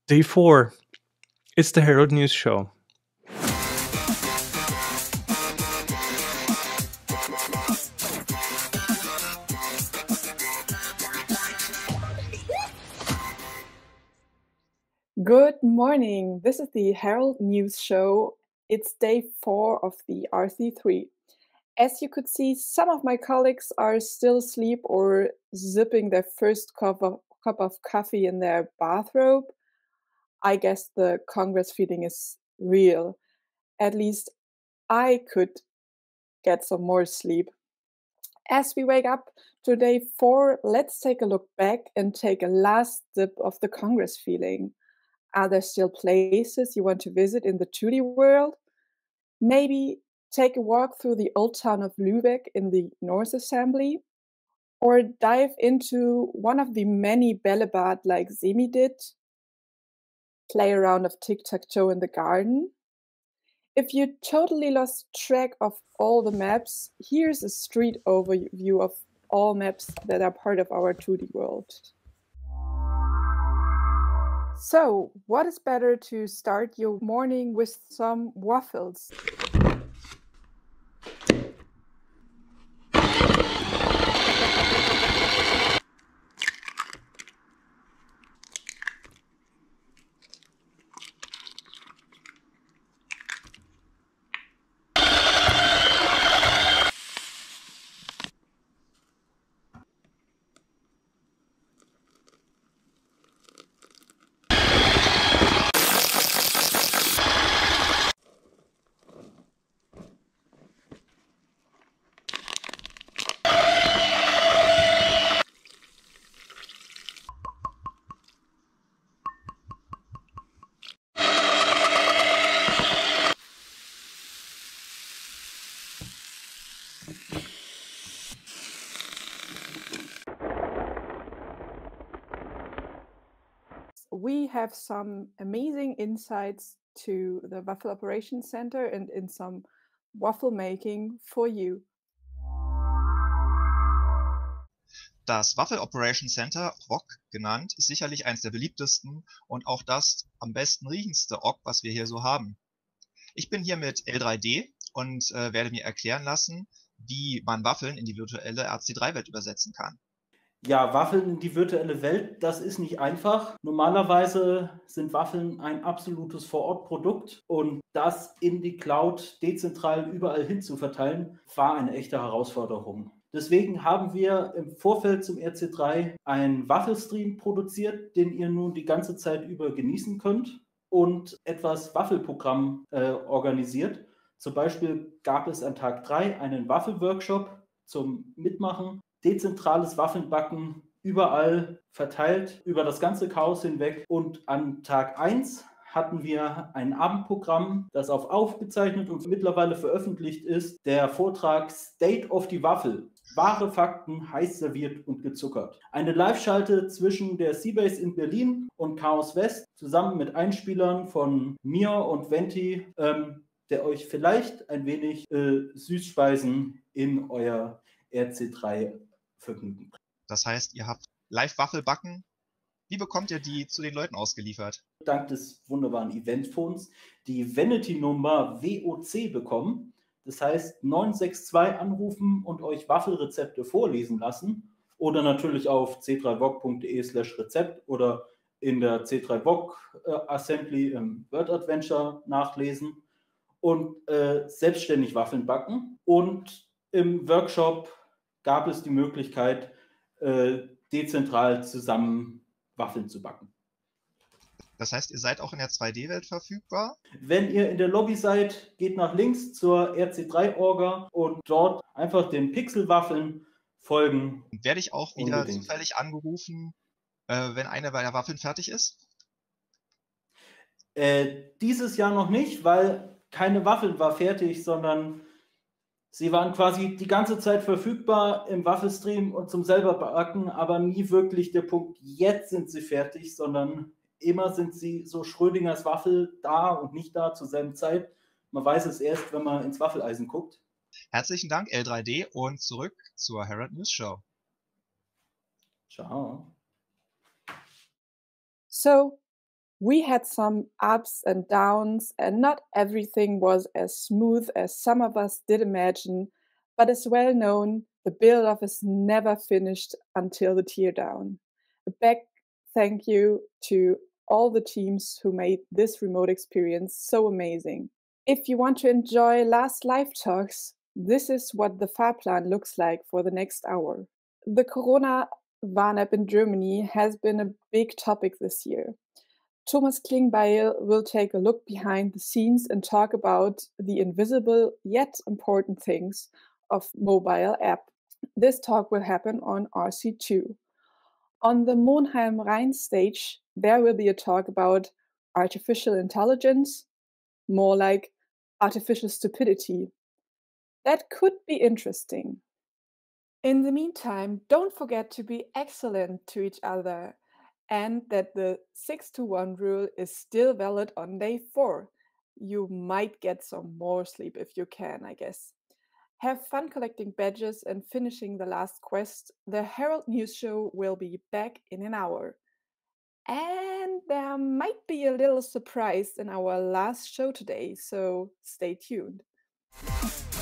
Day 4. It's the Herald News Show. Good morning. This is the Herald News Show. It's day 4 of the RC3. As you could see, some of my colleagues are still asleep or zipping their first cup of coffee in their bathrobe. I guess the Congress feeling is real. At least I could get some more sleep. As we wake up to day 4, let's take a look back and take a last dip of the Congress feeling. Are there still places you want to visit in the 2D world? Maybe take a walk through the old town of Lübeck in the North Assembly? Or dive into one of the many Bällebad like Semi did? Play a round of tic-tac-toe in the garden? If you totally lost track of all the maps, here's a street overview of all maps that are part of our 2D world. So, what is better to start your morning with some waffles? We have some amazing insights to the Waffle Operations Center and in some waffle making for you. Das Waffle Operations Center, WOC genannt, ist sicherlich eines der beliebtesten und auch das am besten riechendste OC, was wir hier so haben. Ich bin hier mit L3D und werde mir erklären lassen, wie man Waffeln in die virtuelle RC3-Welt übersetzen kann. Ja, Waffeln in die virtuelle Welt, das ist nicht einfach. Normalerweise sind Waffeln ein absolutes Vor-Ort-Produkt und das in die Cloud dezentral überall hin zu verteilen, war eine echte Herausforderung. Deswegen haben wir im Vorfeld zum RC3 einen Waffelstream produziert, den ihr nun die ganze Zeit über genießen könnt und etwas Waffelprogramm organisiert. Zum Beispiel gab es an Tag 3 einen Waffelworkshop zum Mitmachen. Dezentrales Waffelbacken überall verteilt, über das ganze Chaos hinweg. Und an Tag 1 hatten wir ein Abendprogramm, das aufgezeichnet und mittlerweile veröffentlicht ist. Der Vortrag State of the Waffel. Wahre Fakten, heiß serviert und gezuckert. Eine Live-Schalte zwischen der Seabase in Berlin und Chaos West, zusammen mit Einspielern von mir und Venti, der euch vielleicht ein wenig Süßspeisen in euer RC3 Vergnügen. Das heißt, ihr habt Live-Waffelbacken. Wie bekommt ihr die zu den Leuten ausgeliefert? Dank des wunderbaren Eventphones die Vanity-Nummer WOC bekommen. Das heißt, 962 anrufen und euch Waffelrezepte vorlesen lassen. Oder natürlich auf c3voc.de/Rezept oder in der C3voc Assembly im Word Adventure nachlesen und selbstständig Waffeln backen. Und im Workshop gab es die Möglichkeit, dezentral zusammen Waffeln zu backen. Das heißt, ihr seid auch in der 2D-Welt verfügbar? Wenn ihr in der Lobby seid, geht nach links zur RC3-Orga und dort einfach den Pixelwaffeln folgen. Und werde ich auch wieder zufällig angerufen, wenn eine der Waffeln fertig ist? Dieses Jahr noch nicht, weil keine Waffel war fertig, sondern sie waren quasi die ganze Zeit verfügbar im Waffelstream und zum selber backen, aber nie wirklich der Punkt, jetzt sind sie fertig, sondern immer sind sie so Schrödingers Waffel da und nicht da zur selben Zeit. Man weiß es erst, wenn man ins Waffeleisen guckt. Herzlichen Dank, L3D, und zurück zur Herald News Show. Ciao. So, We had some ups and downs, and not everything was as smooth as some of us did imagine, but as well known, the build off is never finished until the teardown. A big thank you to all the teams who made this remote experience so amazing. If you want to enjoy last live talks, this is what the Fahrplan looks like for the next hour. The Corona Warn-App in Germany has been a big topic this year. Thomas Klingbeil will take a look behind the scenes and talk about the invisible yet important things of mobile app. This talk will happen on RC2. On the Monheim Rhein stage, there will be a talk about artificial intelligence, more like artificial stupidity. That could be interesting. In the meantime, don't forget to be excellent to each other and that the 6-to-1 rule is still valid on day 4. You might get some more sleep if you can, I guess. Have fun collecting badges and finishing the last quest. The Herald News Show will be back in an hour. And there might be a little surprise in our last show today, so stay tuned.